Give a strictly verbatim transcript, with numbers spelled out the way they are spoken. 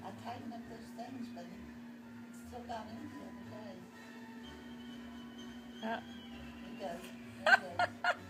I tightened up those things, but it still got in the other day. Uh. It does. It does.